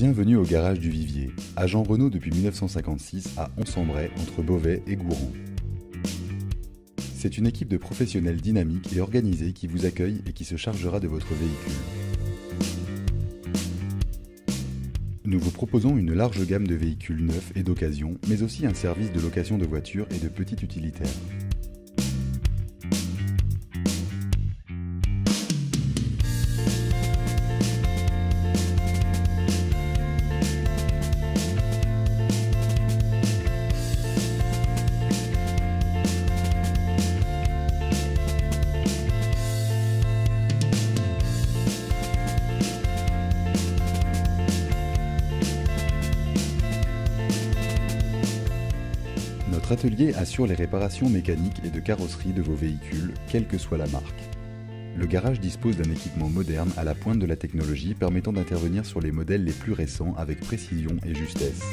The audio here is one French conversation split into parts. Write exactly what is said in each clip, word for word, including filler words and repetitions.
Bienvenue au garage du Vivier, agent Renault depuis mille neuf cent cinquante-six à Once-en-Bray entre Beauvais et Gouron. C'est une équipe de professionnels dynamiques et organisés qui vous accueille et qui se chargera de votre véhicule. Nous vous proposons une large gamme de véhicules neufs et d'occasion, mais aussi un service de location de voitures et de petits utilitaires. Notre atelier assure les réparations mécaniques et de carrosserie de vos véhicules, quelle que soit la marque. Le garage dispose d'un équipement moderne à la pointe de la technologie permettant d'intervenir sur les modèles les plus récents avec précision et justesse.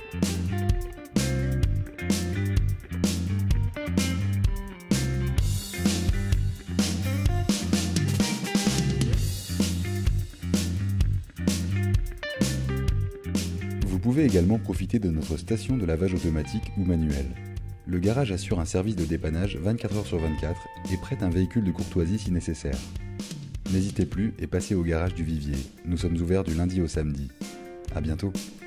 Vous pouvez également profiter de notre station de lavage automatique ou manuel. Le garage assure un service de dépannage vingt-quatre heures sur vingt-quatre et prête un véhicule de courtoisie si nécessaire. N'hésitez plus et passez au garage du Vivier. Nous sommes ouverts du lundi au samedi. À bientôt.